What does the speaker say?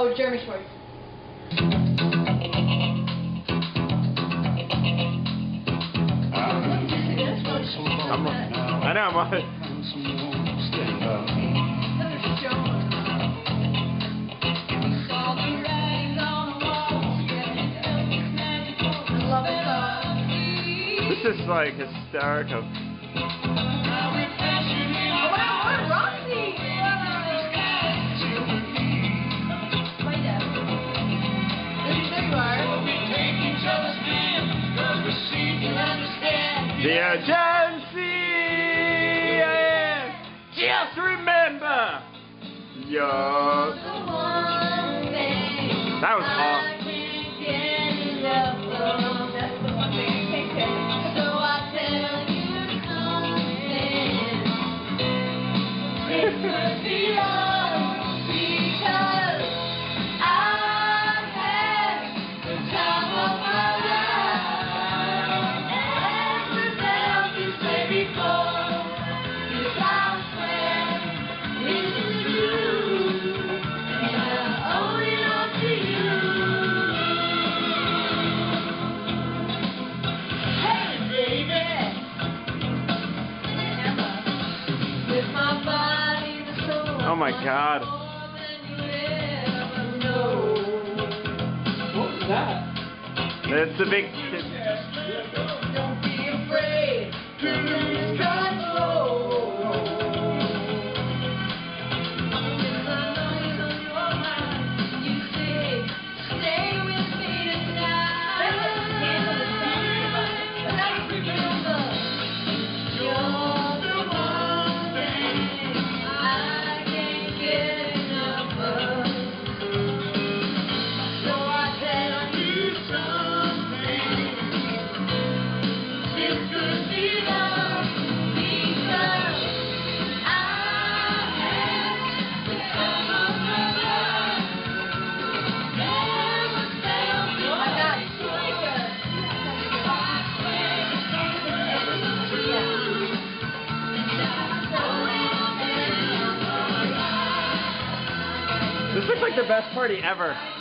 Oh, Jeremy Schwartz. I know, I'm on it. This is like hysterical. The urgency, just remember, you're the one thing. That was awesome. So I tell you something. It must be love because I've had the time of my life. Ever felt this way before? 'Cause I swear this is true, and I owe it all to you. Hey, baby, with my body, the soul. Oh my God. What was that? It's a big. Don't be afraid to lose control. Because I know it's on your mind. You say, stay with me tonight. But I remember, you're the one thing I can't get enough of. So I tell you something. This could be love because I had the time of my life. Never felt this way. This looks like the best party ever.